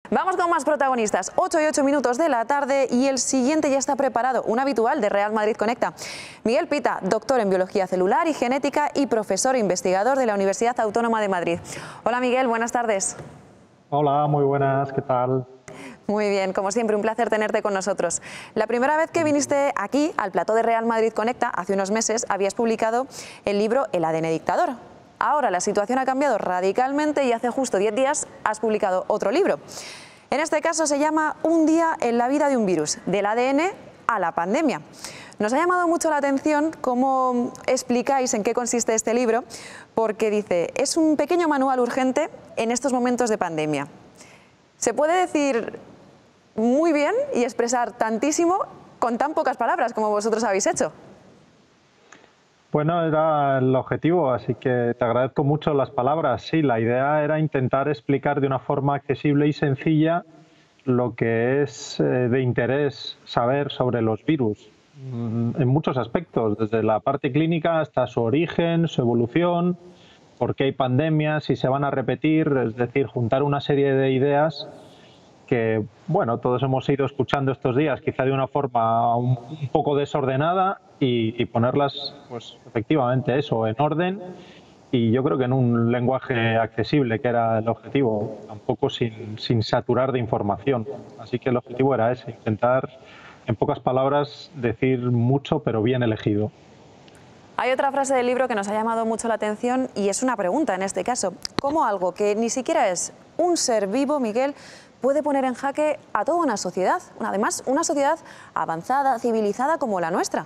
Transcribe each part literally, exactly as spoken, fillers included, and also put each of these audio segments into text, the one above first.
Vamos con más protagonistas. ocho y ocho minutos de la tarde y el siguiente ya está preparado, un habitual de Real Madrid Conecta. Miguel Pita, doctor en Biología Celular y Genética y profesor e investigador de la Universidad Autónoma de Madrid. Hola Miguel, buenas tardes. Hola, muy buenas, ¿qué tal? Muy bien, como siempre, un placer tenerte con nosotros. La primera vez que viniste aquí, al plató de Real Madrid Conecta, hace unos meses, habías publicado el libro El A D N dictador. Ahora la situación ha cambiado radicalmente y hace justo diez días has publicado otro libro. En este caso se llama Un día en la vida de un virus, del A D N a la pandemia. Nos ha llamado mucho la atención cómo explicáis en qué consiste este libro, porque dice, es un pequeño manual urgente en estos momentos de pandemia. Se puede decir muy bien y expresar tantísimo con tan pocas palabras como vosotros habéis hecho. Bueno, era el objetivo, así que te agradezco mucho las palabras. Sí, la idea era intentar explicar de una forma accesible y sencilla lo que es eh, de interés saber sobre los virus, en muchos aspectos, desde la parte clínica hasta su origen, su evolución, por qué hay pandemias, si se van a repetir, es decir, juntar una serie de ideas que, bueno, todos hemos ido escuchando estos días, quizá de una forma un, un poco desordenada, y, y ponerlas, pues efectivamente eso, en orden, y yo creo que en un lenguaje accesible, que era el objetivo, tampoco sin, sin saturar de información. Así que el objetivo era ese, intentar, en pocas palabras, decir mucho pero bien elegido. Hay otra frase del libro que nos ha llamado mucho la atención y es una pregunta en este caso. ¿Cómo algo que ni siquiera es un ser vivo, Miguel, puede poner en jaque a toda una sociedad? Además, una sociedad avanzada, civilizada como la nuestra.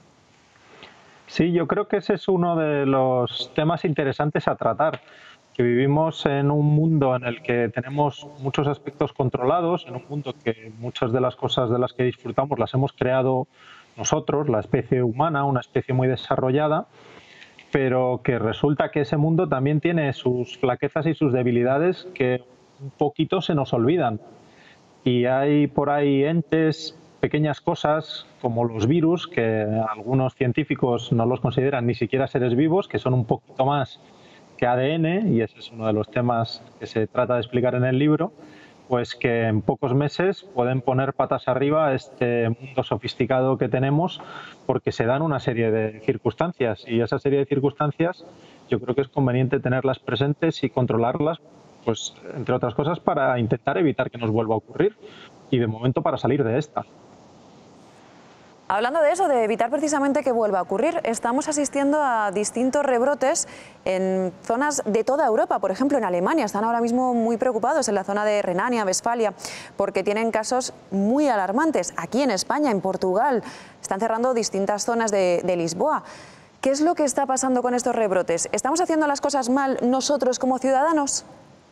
Sí, yo creo que ese es uno de los temas interesantes a tratar, que vivimos en un mundo en el que tenemos muchos aspectos controlados, en un mundo que muchas de las cosas de las que disfrutamos las hemos creado nosotros, la especie humana, una especie muy desarrollada, pero que resulta que ese mundo también tiene sus flaquezas y sus debilidades que un poquito se nos olvidan. Y hay por ahí entes, pequeñas cosas como los virus, que algunos científicos no los consideran ni siquiera seres vivos, que son un poquito más que A D N, y ese es uno de los temas que se trata de explicar en el libro, pues que en pocos meses pueden poner patas arriba a este mundo sofisticado que tenemos, porque se dan una serie de circunstancias, y esa serie de circunstancias yo creo que es conveniente tenerlas presentes y controlarlas, pues entre otras cosas para intentar evitar que nos vuelva a ocurrir, y de momento para salir de esta. Hablando de eso, de evitar precisamente que vuelva a ocurrir, estamos asistiendo a distintos rebrotes en zonas de toda Europa. Por ejemplo, en Alemania están ahora mismo muy preocupados en la zona de Renania, Westfalia, porque tienen casos muy alarmantes. Aquí en España, en Portugal, están cerrando distintas zonas de, de Lisboa. ¿Qué es lo que está pasando con estos rebrotes? ¿Estamos haciendo las cosas mal nosotros como ciudadanos?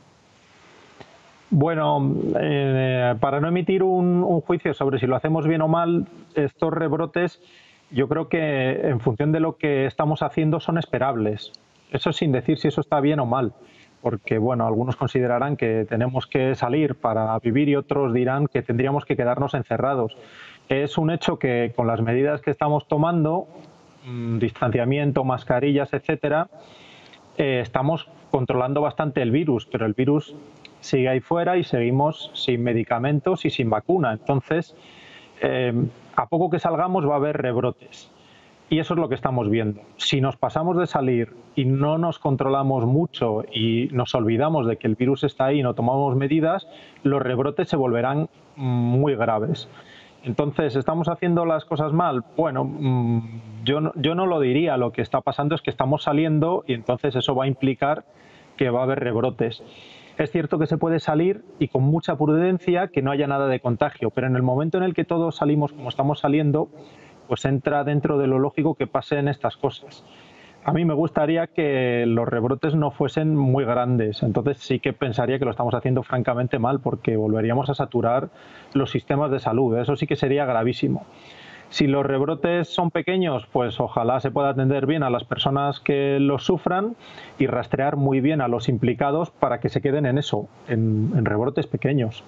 Bueno, eh, para no emitir un, un juicio sobre si lo hacemos bien o mal, estos rebrotes yo creo que en función de lo que estamos haciendo son esperables. Eso sin decir si eso está bien o mal, porque bueno, algunos considerarán que tenemos que salir para vivir y otros dirán que tendríamos que quedarnos encerrados. Es un hecho que con las medidas que estamos tomando, mmm, distanciamiento, mascarillas, etcétera, eh, estamos controlando bastante el virus, pero el virus sigue ahí fuera y seguimos sin medicamentos y sin vacuna. Entonces, eh, a poco que salgamos va a haber rebrotes. Y eso es lo que estamos viendo. Si nos pasamos de salir y no nos controlamos mucho y nos olvidamos de que el virus está ahí y no tomamos medidas, los rebrotes se volverán muy graves. Entonces, ¿estamos haciendo las cosas mal? Bueno, yo no, yo no lo diría. Lo que está pasando es que estamos saliendo y entonces eso va a implicar que va a haber rebrotes. Es cierto que se puede salir y con mucha prudencia, que no haya nada de contagio, pero en el momento en el que todos salimos como estamos saliendo, pues entra dentro de lo lógico que pasen estas cosas. A mí me gustaría que los rebrotes no fuesen muy grandes, entonces sí que pensaría que lo estamos haciendo francamente mal, porque volveríamos a saturar los sistemas de salud, eso sí que sería gravísimo. Si los rebrotes son pequeños, pues ojalá se pueda atender bien a las personas que los sufran y rastrear muy bien a los implicados para que se queden en eso, en, en rebrotes pequeños.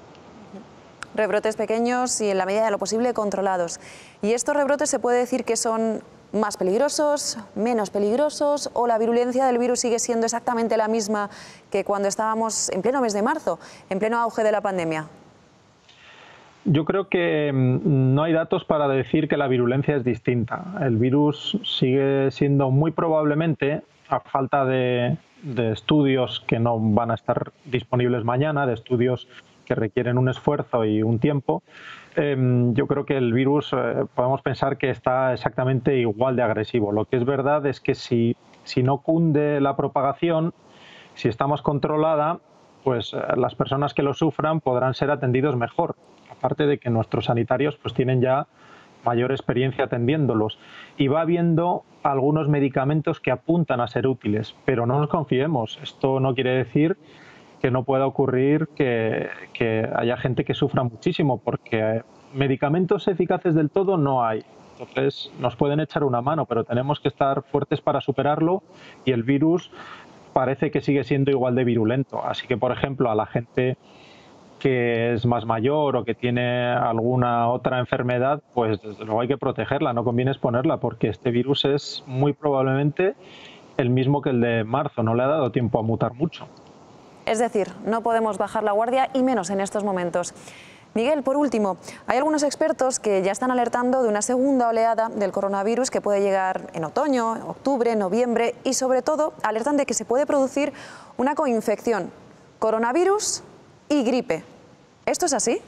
Rebrotes pequeños y en la medida de lo posible controlados. ¿Y estos rebrotes se puede decir que son más peligrosos, menos peligrosos, o la virulencia del virus sigue siendo exactamente la misma que cuando estábamos en pleno mes de marzo, en pleno auge de la pandemia? Yo creo que no hay datos para decir que la virulencia es distinta. El virus sigue siendo muy probablemente, a falta de, de estudios que no van a estar disponibles mañana, de estudios que requieren un esfuerzo y un tiempo, eh, yo creo que el virus eh, podemos pensar que está exactamente igual de agresivo. Lo que es verdad es que si, si no cunde la propagación, si está más controlada, pues eh, las personas que lo sufran podrán ser atendidos mejor. Aparte de que nuestros sanitarios pues tienen ya mayor experiencia atendiéndolos. Y va habiendo algunos medicamentos que apuntan a ser útiles, pero no nos confiemos. Esto no quiere decir que no pueda ocurrir que, que haya gente que sufra muchísimo, porque medicamentos eficaces del todo no hay. Entonces nos pueden echar una mano, pero tenemos que estar fuertes para superarlo, y el virus parece que sigue siendo igual de virulento. Así que, por ejemplo, a la gente que es más mayor o que tiene alguna otra enfermedad, pues desde luego hay que protegerla, no conviene exponerla, porque este virus es muy probablemente el mismo que el de marzo, no le ha dado tiempo a mutar mucho. Es decir, no podemos bajar la guardia, y menos en estos momentos. Miguel, por último, hay algunos expertos que ya están alertando de una segunda oleada del coronavirus que puede llegar en otoño, octubre, noviembre, y sobre todo alertan de que se puede producir una coinfección, coronavirus y gripe. ¿Esto es así?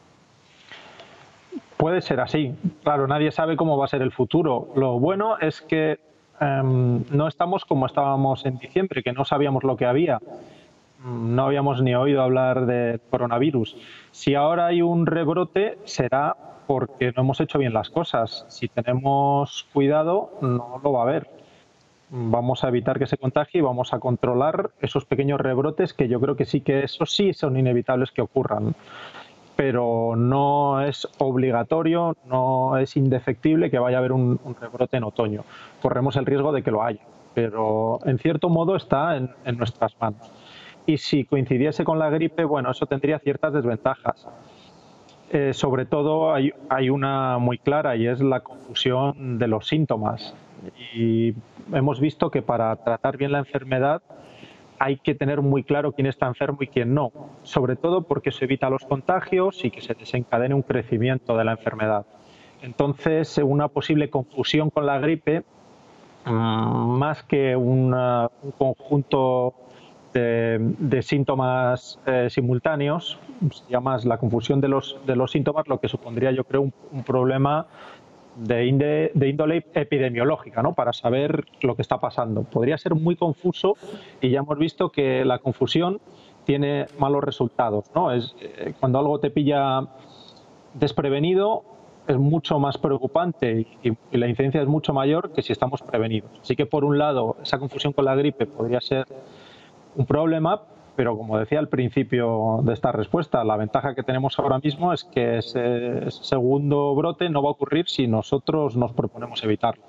Puede ser así. Claro, nadie sabe cómo va a ser el futuro. Lo bueno es que eh, no estamos como estábamos en diciembre, que no sabíamos lo que había. No habíamos ni oído hablar de coronavirus. Si ahora hay un rebrote, será porque no hemos hecho bien las cosas. Si tenemos cuidado, no lo va a haber. Vamos a evitar que se contagie y vamos a controlar esos pequeños rebrotes, que yo creo que sí que esos sí son inevitables que ocurran. Pero no es obligatorio, no es indefectible que vaya a haber un, un rebrote en otoño. Corremos el riesgo de que lo haya, pero en cierto modo está en, en nuestras manos. Y si coincidiese con la gripe, bueno, eso tendría ciertas desventajas. Eh, sobre todo hay, hay una muy clara, y es la confusión de los síntomas. Y hemos visto que para tratar bien la enfermedad hay que tener muy claro quién está enfermo y quién no, sobre todo porque eso evita los contagios y que se desencadene un crecimiento de la enfermedad. Entonces, una posible confusión con la gripe, más que una, un conjunto de, de síntomas eh, simultáneos, sería más la confusión de los, de los síntomas, lo que supondría, yo creo, un, un problema de, inde, de índole epidemiológica, ¿no? Para saber lo que está pasando. Podría ser muy confuso, y ya hemos visto que la confusión tiene malos resultados, ¿no? Es, eh, cuando algo te pilla desprevenido, es mucho más preocupante y, y la incidencia es mucho mayor que si estamos prevenidos. Así que, por un lado, esa confusión con la gripe podría ser un problema, pero como decía al principio de esta respuesta, la ventaja que tenemos ahora mismo es que ese segundo brote no va a ocurrir si nosotros nos proponemos evitarlo.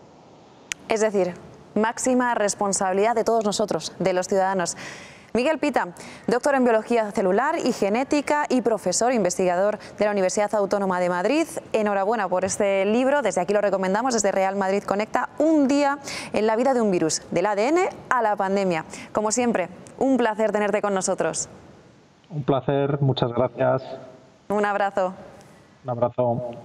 Es decir, máxima responsabilidad de todos nosotros, de los ciudadanos. Miguel Pita, doctor en Biología Celular y Genética y profesor investigador de la Universidad Autónoma de Madrid. Enhorabuena por este libro, desde aquí lo recomendamos, desde Real Madrid Conecta, un día en la vida de un virus, del A D N a la pandemia. Como siempre, un placer tenerte con nosotros. Un placer, muchas gracias. Un abrazo. Un abrazo.